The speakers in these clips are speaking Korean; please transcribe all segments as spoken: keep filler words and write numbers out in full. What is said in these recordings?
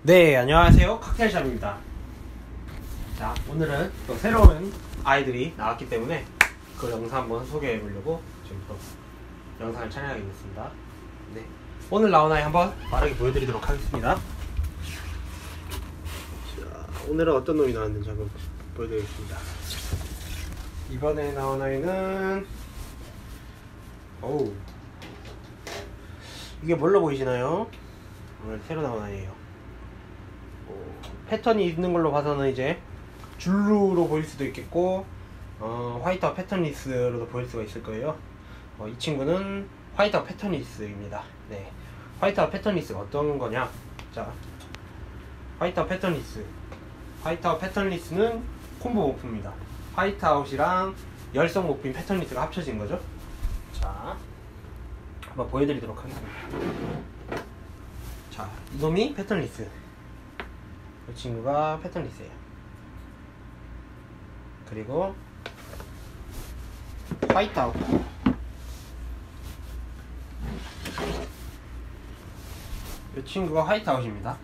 네, 안녕하세요. 칵테일샵입니다. 자, 오늘은 또 새로운 아이들이 나왔기 때문에 그 영상 한번 소개해 보려고 지금부터 영상을 촬영하게 됐습니다. 네, 오늘 나온 아이 한번 빠르게 보여드리도록 하겠습니다. 자, 오늘은 어떤 놈이 나왔는지 한번 보여드리겠습니다. 이번에 나온 아이는 어우, 이게 뭘로 보이시나요? 오늘 새로 나온 아이예요. 어, 패턴이 있는 걸로 봐서는 이제 줄루로 보일 수도 있겠고 어, 화이트와 패턴리스로도 보일 수가 있을 거예요. 어, 이 친구는 화이트와 패턴리스입니다. 네, 화이트와 패턴리스가 어떤 거냐? 자, 화이트와 패턴리스. 화이트와 패턴리스는 콤보 모프입니다. 화이트아웃이랑 열성 모프인 패턴리스가 합쳐진 거죠. 자, 한번 보여드리도록 하겠습니다. 자, 이놈이 패턴리스. 이 친구가 패턴리스예요. 그리고 화이트아웃. 이 친구가 화이트아웃입니다.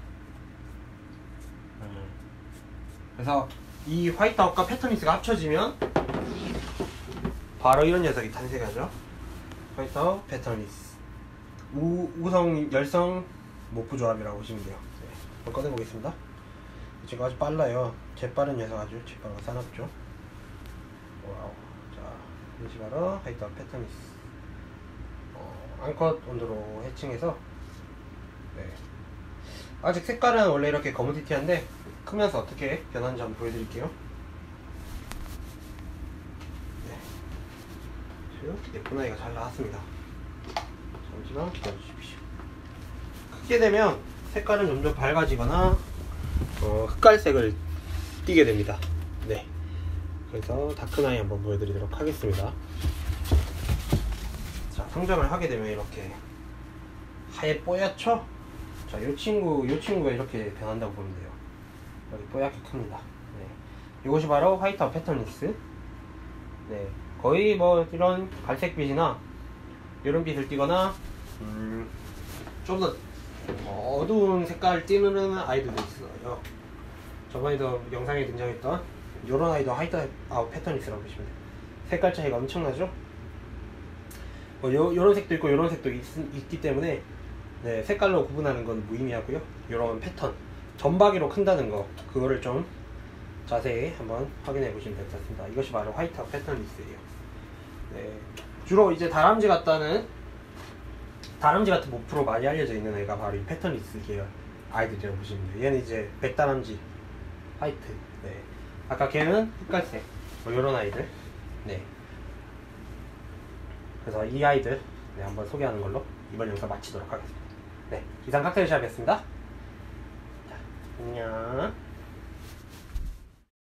그래서 이 화이트아웃과 패턴리스가 합쳐지면 바로 이런 녀석이 탄생하죠. 화이트아웃, 패턴리스. 우, 우성, 열성, 모프 조합이라고 보시면 돼요. 네, 한번 꺼내보겠습니다. 이 친구 아주 빨라요. 재빠른 녀석, 아주 재빠르고 사납죠. 와우. 자, 이것이 바로 화이트아웃, 패턴리스. 어, 앙컷 온도로 해칭해서 네. 아직 색깔은 원래 이렇게 거무튀튀한데 크면서 어떻게 변하는지 한번 보여드릴게요. 네. 이렇게 예쁜 아이가 잘 나왔습니다. 잠시만 기다려주십시오. 크게 되면 색깔은 점점 밝아지거나 어, 흑갈색을 띠게 됩니다. 네. 그래서 다큰 아이 한번 보여드리도록 하겠습니다. 자, 성장을 하게 되면 이렇게 하얘 뽀얗죠? 자, 이 친구, 이 친구가 이렇게 변한다고 보면 돼요. 여기 뽀얗게 큽니다. 네. 이것이 바로 화이트아웃 패턴리스. 네. 거의 뭐 이런 갈색빛이나 이런 빛을 띠거나 음, 좀 더 어두운 색깔을 띠는 아이들도 있어요. 저번에도 영상에 등장했던 이런 아이도 화이트아웃 패턴리스라고 보시면 돼요. 색깔 차이가 엄청나죠? 뭐 요, 요런 색도 있고 요런 색도 있, 있기 때문에 네, 색깔로 구분하는 건 무의미하고요. 요런 패턴, 점박이로 큰다는 거, 그거를 좀 자세히 한번 확인해 보시면 될 것 같습니다. 이것이 바로 화이트아웃 패턴리스예요. 네, 주로 이제 다람쥐 같다는 다람쥐 같은 모프로 많이 알려져 있는 애가 바로 이 패턴리스 계열 아이들이라고 보시면 돼요. 얘는 이제 백다람쥐 화이트. 네, 아까 걔는 흑갈색. 뭐 요런 아이들. 네, 그래서 이 아이들 네, 한번 소개하는 걸로 이번 영상 마치도록 하겠습니다. 네, 이상 칵테일샵이었습니다. 자, 안녕.